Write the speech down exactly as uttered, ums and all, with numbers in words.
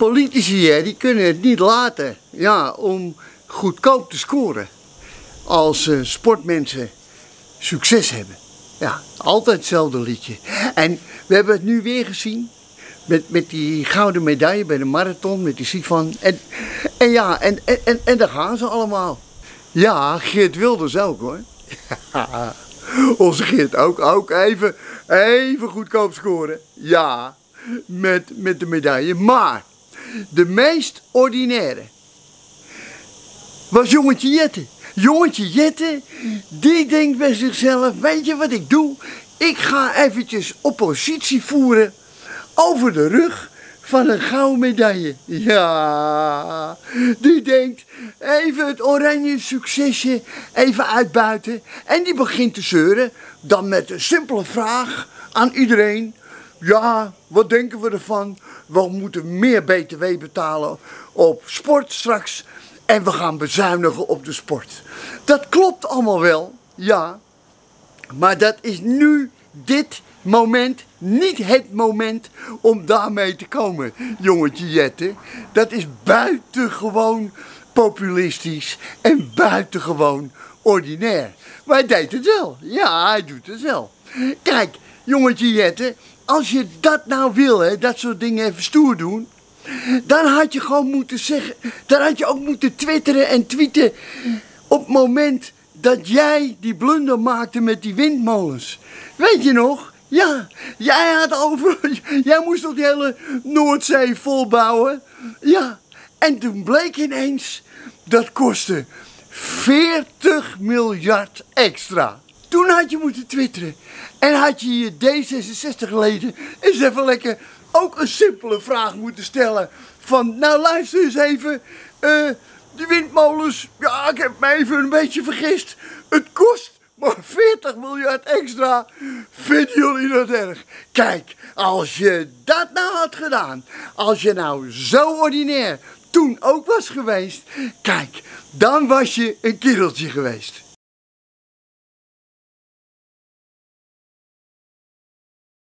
politici, hè, die kunnen het niet laten, ja, om goedkoop te scoren. Als uh, sportmensen succes hebben. Ja, altijd hetzelfde liedje. En we hebben het nu weer gezien. Met, met die gouden medaille bij de marathon, met die Sifan. En, en ja, en, en, en daar gaan ze allemaal. Ja, Geert Wilders ook hoor. Onze Geert ook, ook even, even goedkoop scoren. Ja, met, met de medaille. Maar de meest ordinaire was jongetje Jette. Jongetje Jette, die denkt bij zichzelf, weet je wat ik doe? Ik ga eventjes oppositie voeren over de rug van een gouden medaille. Ja, die denkt even het oranje succesje even uitbuiten. En die begint te zeuren, dan met een simpele vraag aan iedereen. Ja, wat denken we ervan? We moeten meer B T W betalen op sport straks. En we gaan bezuinigen op de sport. Dat klopt allemaal wel, ja. Maar dat is nu, dit moment, niet het moment om daarmee te komen, jongetje Jette. Dat is buitengewoon populistisch en buitengewoon ordinair. Maar hij deed het wel. Ja, hij doet het wel. Kijk, jongetje Jette, als je dat nou wil, hè, dat soort dingen even stoer doen, dan had je gewoon moeten zeggen, dan had je ook moeten twitteren en tweeten op het moment dat jij die blunder maakte met die windmolens. Weet je nog? Ja, jij had over, jij moest toch die hele Noordzee volbouwen? Ja, en toen bleek ineens, dat kostte veertig miljard extra. Toen had je moeten twitteren en had je je D zesenzestig-leden eens even lekker ook een simpele vraag moeten stellen. Van, nou luister eens even, uh, die windmolens, ja, ik heb me even een beetje vergist. Het kost maar veertig miljard extra. Vinden jullie dat erg? Kijk, als je dat nou had gedaan, als je nou zo ordinair toen ook was geweest, kijk, dan was je een kereltje geweest.